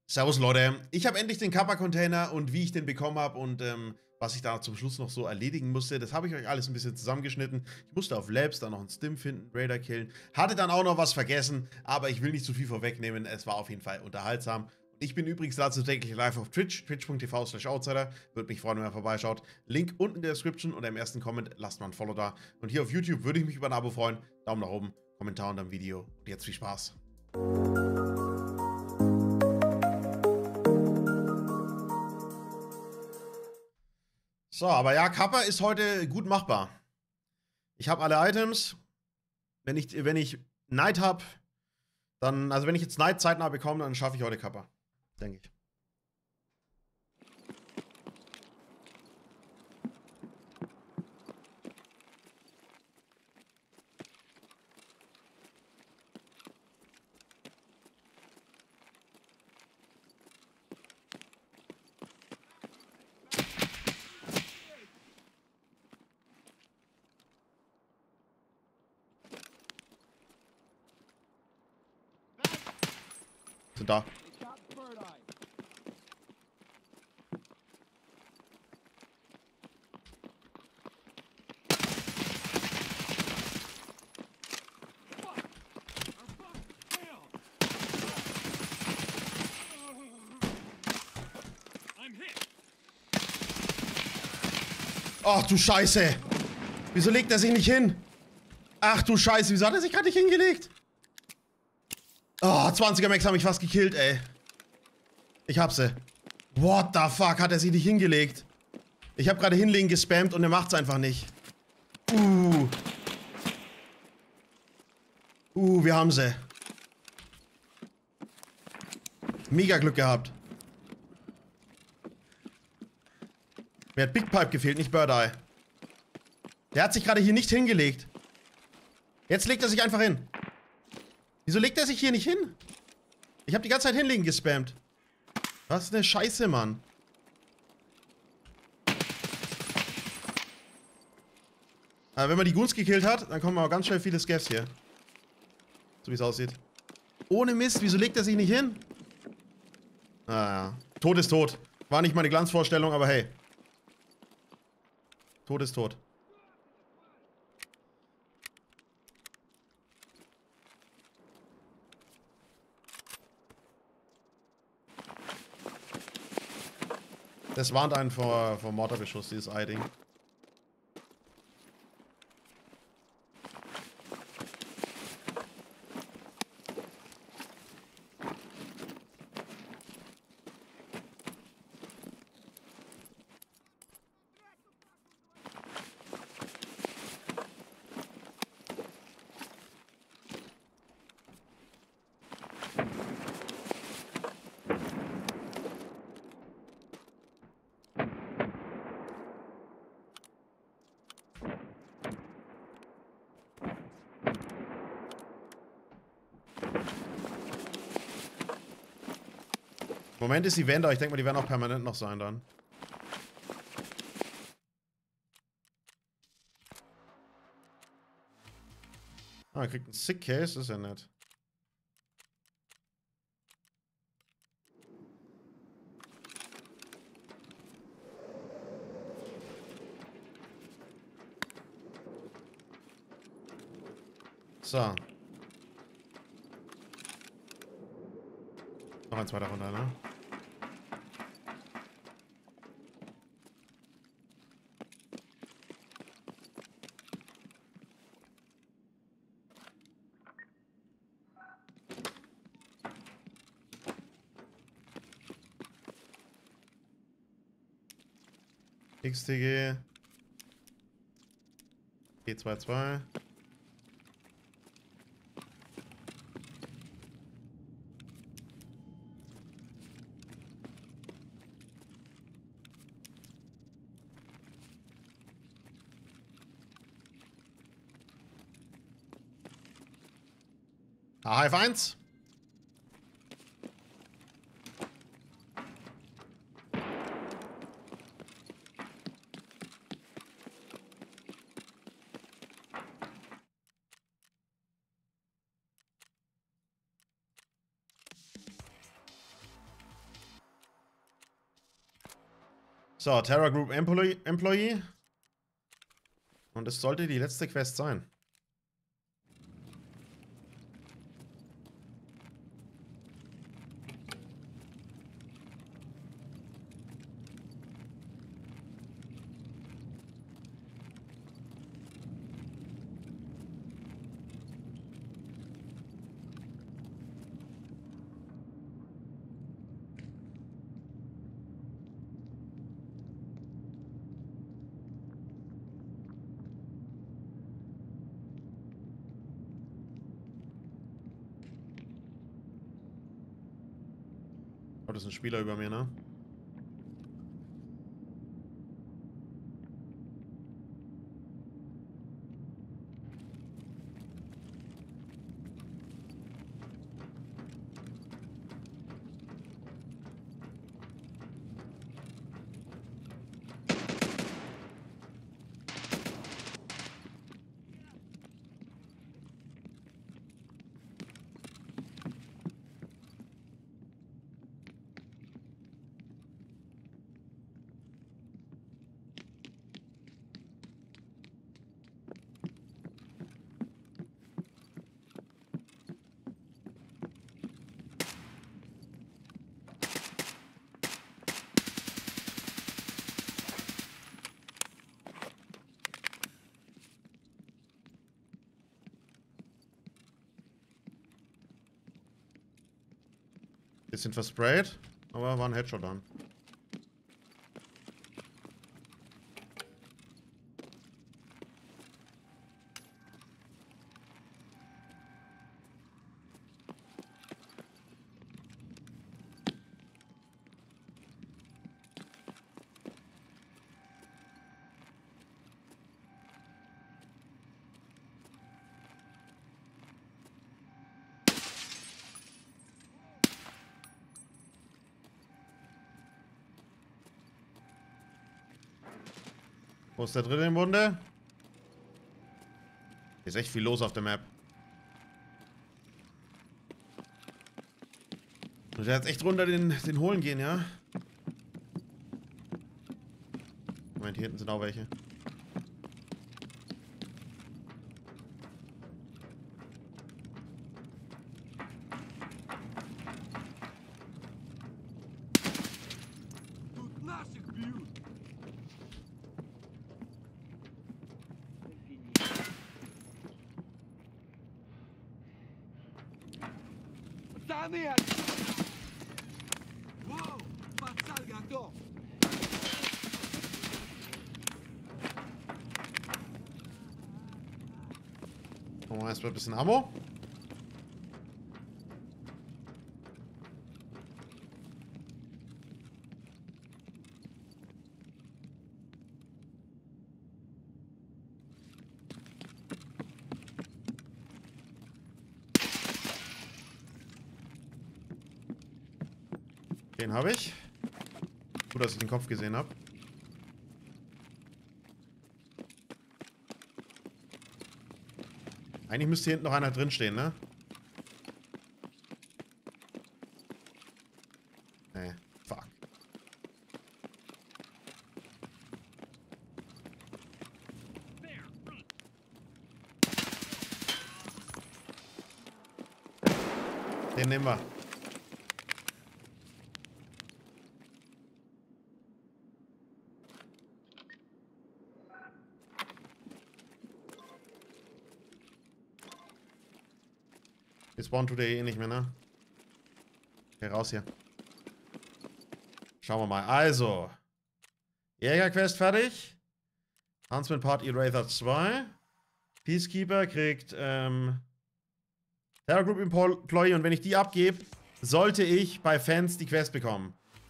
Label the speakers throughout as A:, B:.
A: Servus Leute, ich habe endlich den Kappa-Container und wie ich den bekommen habe und was ich da zum Schluss noch so erledigen musste, das habe ich euch alles ein bisschen zusammengeschnitten. Ich musste auf Labs dann noch einen Stim finden, Raider killen, hatte dann auch noch was vergessen, aber ich will nicht zu viel vorwegnehmen, es war auf jeden Fall unterhaltsam. Ich bin übrigens dazu täglich live auf Twitch, twitch.tv/outsider, würde mich freuen, wenn ihr vorbeischaut. Link unten in der Description oder im ersten Comment, lasst mal ein Follow da. Und hier auf YouTube würde ich mich über ein Abo freuen, Daumen nach oben, Kommentar unter dem Video und jetzt viel Spaß. So, aber ja, Kappa ist heute gut machbar. Ich habe alle Items. Wenn ich Night habe, dann, also wenn ich jetzt Night zeitnah bekomme, dann schaffe ich heute Kappa. Denke ich. Sind da. Ach du Scheiße. Wieso legt er sich nicht hin? Ach du Scheiße, wieso hat er sich gerade nicht hingelegt? Oh, 20er Max haben mich fast gekillt, ey. Ich hab sie. What the fuck, hat er sich nicht hingelegt? Ich habe gerade hinlegen gespammt und er macht's einfach nicht. Wir haben sie. Mega Glück gehabt. Mir hat Big Pipe gefehlt, nicht Bird Eye. Der hat sich gerade hier nicht hingelegt. Jetzt legt er sich einfach hin. Wieso legt er sich hier nicht hin? Ich habe die ganze Zeit hinlegen gespammt. Was eine Scheiße, Mann. Aber wenn man die Goons gekillt hat, dann kommen aber ganz schnell viele Scavs hier. So wie es aussieht. Ohne Mist, wieso legt er sich nicht hin? Naja. Tod ist tot. War nicht meine Glanzvorstellung, aber hey. Tod ist tot. Das warnt einen vor Mortarbeschuss, dieses Ei-Ding. Im Moment ist die Wende, ich denke mal, die werden auch permanent noch sein dann. Ah, er kriegt einen Sick Case, das ist ja nett. So. Noch ein zweiter runter, ne? XTG. G22. HF1. So, Terra Group Employee. Und es sollte die letzte Quest sein. Oh, das ist ein Spieler über mir, ne? Bisschen versprayt, aber war ein Headshot dann. Wo ist der dritte im Bunde? Hier ist echt viel los auf der Map. Muss jetzt echt runter den holen gehen, ja? Moment, hier hinten sind auch welche. Machen wir erstmal ein bisschen Ammo. Den habe ich. Gut, dass ich den Kopf gesehen habe. Eigentlich müsste hier hinten noch einer drinstehen, ne? Nee, fuck. Den nehmen wir. Wir spawnen today eh nicht mehr, ne? Okay, raus hier. Schauen wir mal. Also. Jägerquest fertig. Huntsman Part Eraser 2. Peacekeeper kriegt, Terror Group Employee und wenn ich die abgebe, sollte ich bei Fans die Quest bekommen.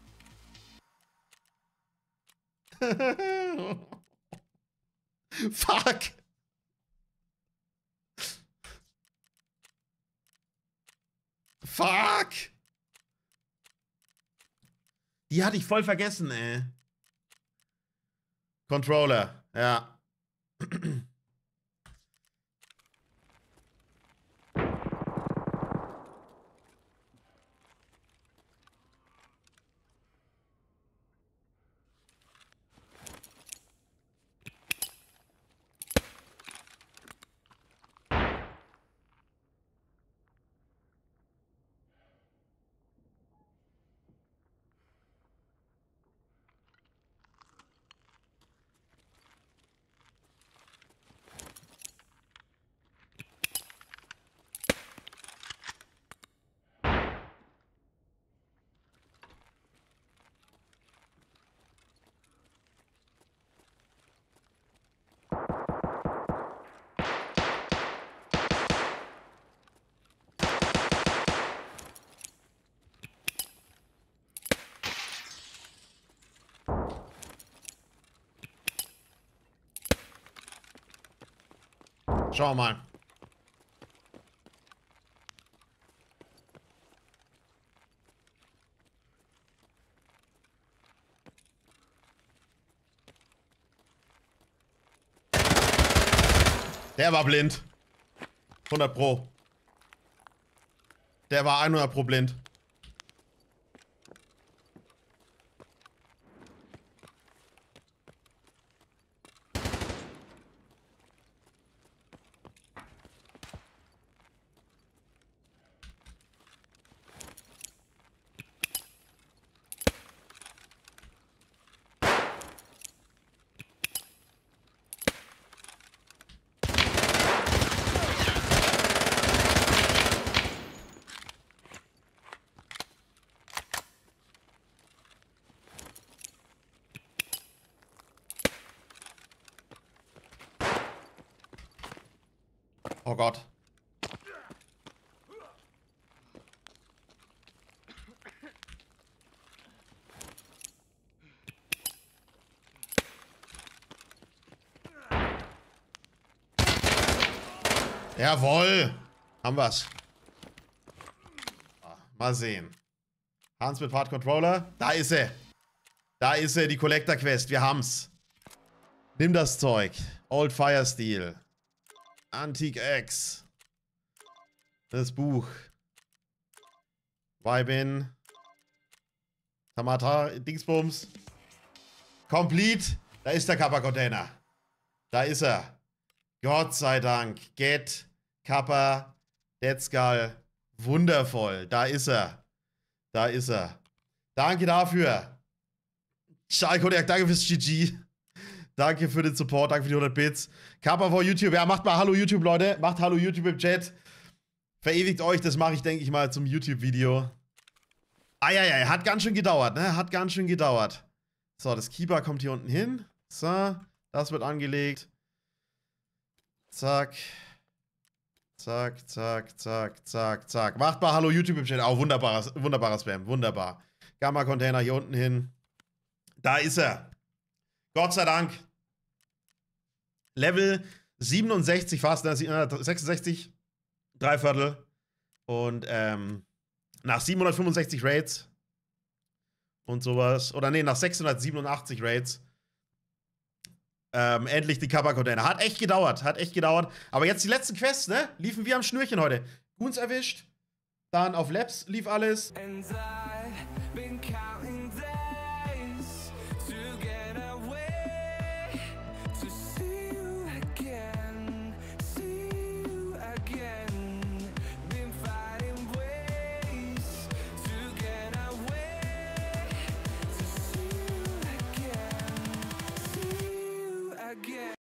A: Fuck! Fuck! Die hatte ich voll vergessen, ey. Controller, ja. Schauen wir mal. Der war blind. 100 Pro. Der war 100 Pro blind. Oh Gott. Jawohl. Haben wir's. Mal sehen. Hans mit Part Controller. Da ist er. Da ist er, die Collector Quest. Wir haben's. Nimm das Zeug. Old Fire Steel. Antique X. Das Buch. Weibin. Tamata. Dingsbums. Complete. Da ist der Kappa Container. Da ist er. Gott sei Dank. Get. Kappa. Dead Skull. Wundervoll. Da ist er. Da ist er. Danke dafür. Schalkodeck, danke fürs GG. Danke für den Support, danke für die 100 Bits. Kappa vor YouTube, ja, macht mal Hallo YouTube, Leute. Macht Hallo YouTube im Chat. Verewigt euch, das mache ich, denke ich mal, zum YouTube-Video. Eieiei, hat ganz schön gedauert, ne? Hat ganz schön gedauert. So, das Keeper kommt hier unten hin. So, das wird angelegt. Zack. Zack, zack, zack, zack, zack. Macht mal Hallo YouTube im Chat. Auch wunderbarer Spam, wunderbar. Gamma-Container hier unten hin. Da ist er. Gott sei Dank. Level 67 fast, 66, 3/4. Und nach 765 Raids und sowas, oder nee, nach 687 Raids, endlich die Kappa-Container. Hat echt gedauert, Aber jetzt die letzten Quests, ne? Liefen wir am Schnürchen heute. Guns erwischt, dann auf Labs lief alles.